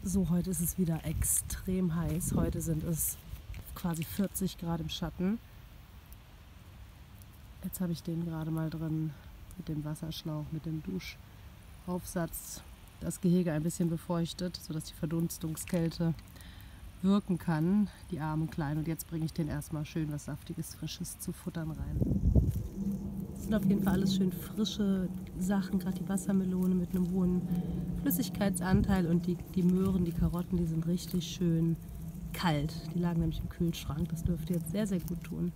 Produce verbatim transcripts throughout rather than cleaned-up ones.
So, heute ist es wieder extrem heiß. Heute sind es quasi vierzig Grad im Schatten. Jetzt habe ich den gerade mal drin mit dem Wasserschlauch, mit dem Duschaufsatz, das Gehege ein bisschen befeuchtet, sodass die Verdunstungskälte wirken kann, die armen Kleinen. Und jetzt bringe ich den erstmal schön was Saftiges, Frisches zu futtern rein. Das sind auf jeden Fall alles schön frische Sachen, gerade die Wassermelone mit einem hohen Flüssigkeitsanteil und die, die Möhren, die Karotten, die sind richtig schön kalt. Die lagen nämlich im Kühlschrank, das dürfte jetzt sehr, sehr gut tun.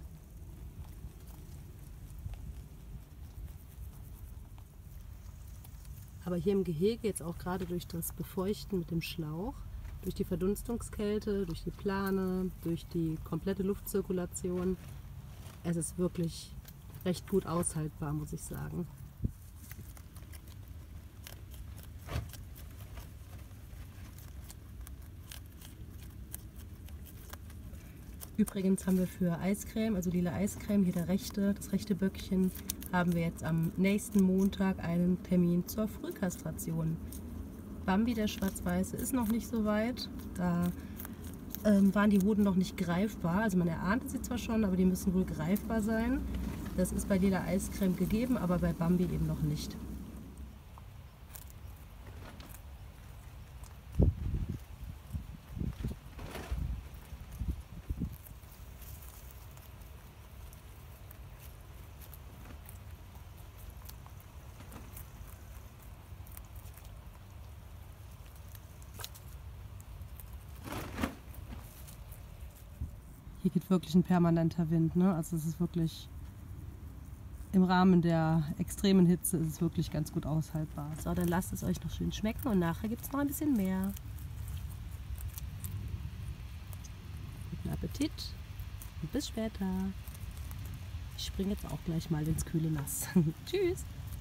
Aber hier im Gehege, jetzt auch gerade durch das Befeuchten mit dem Schlauch, durch die Verdunstungskälte, durch die Plane, durch die komplette Luftzirkulation, es ist wirklich recht gut aushaltbar, muss ich sagen. Übrigens haben wir für Eiscreme, also lila Eiscreme, hier der rechte, das rechte Böckchen, haben wir jetzt am nächsten Montag einen Termin zur Frühkastration. Bambi, der Schwarz-Weiße, ist noch nicht so weit. Da ähm, waren die Hoden noch nicht greifbar. Also man erahnte sie zwar schon, aber die müssen wohl greifbar sein. Das ist bei lila Eiscreme gegeben, aber bei Bambi eben noch nicht. Hier geht wirklich ein permanenter Wind, ne? Also es ist wirklich im Rahmen der extremen Hitze ist es wirklich ganz gut aushaltbar. So, dann lasst es euch noch schön schmecken und nachher gibt es noch ein bisschen mehr. Guten Appetit und bis später. Ich springe jetzt auch gleich mal ins kühle Nass. Tschüss!